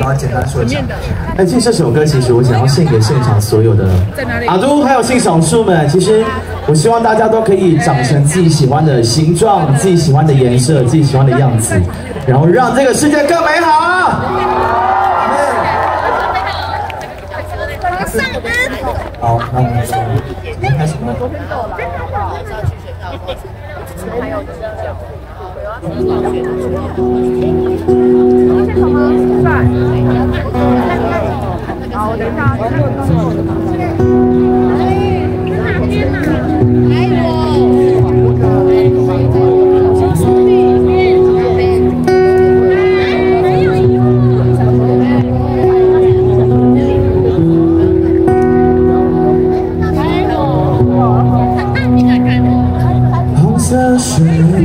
要简单说一下。 其实这首歌，其实我想要献给现场所有的阿都还有欣赏数们。其实我希望大家都可以长成自己喜欢的形状、自己喜欢的颜色、自己喜欢的样子，然后让这个世界更美好。 好，那我们就开始吧。 好，我等一下。 红色水，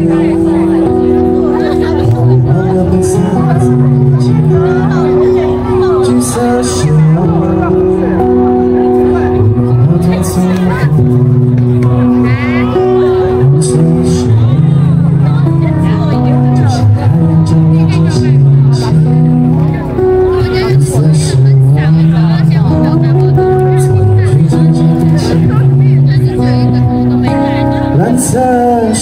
忘了红色自己，橘色是我同情红色水，就像太阳照亮这星星，蓝色是我从去渐渐变清，蓝色是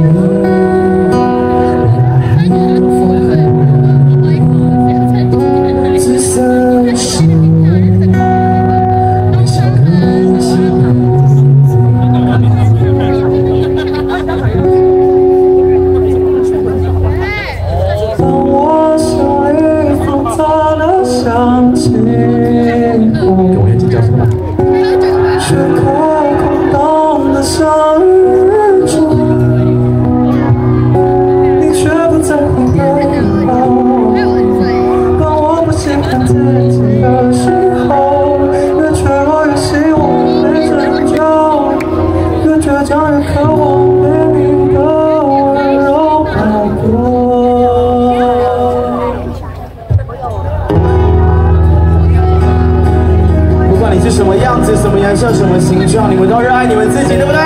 什么样子、什么颜色、什么形状，你们都热爱你们自己，对不对？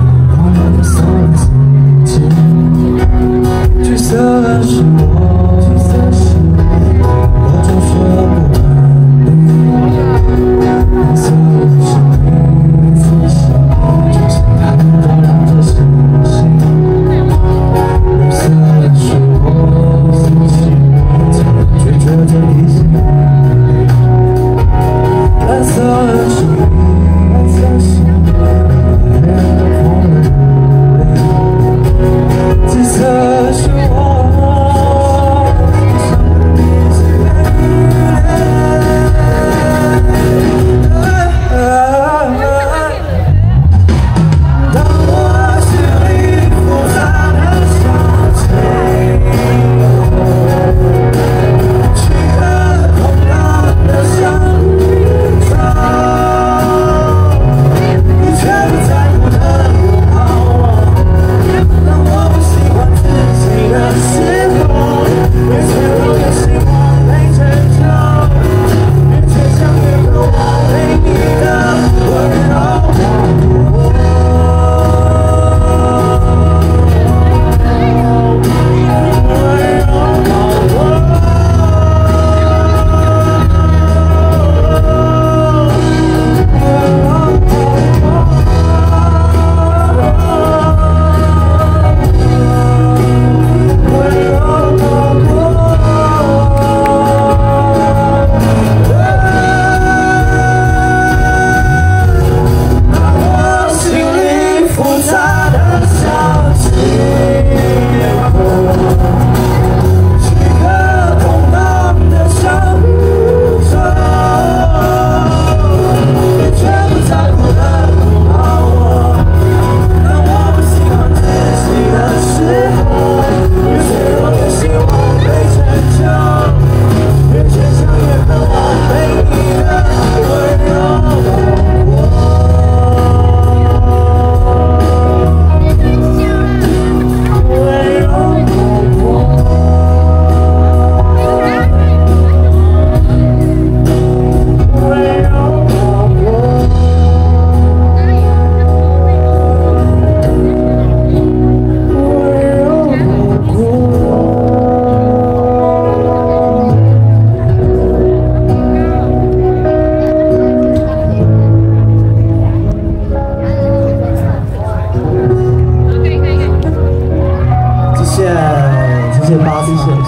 橘色是我。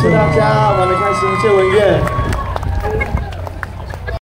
大家玩得开心，谢谢文月。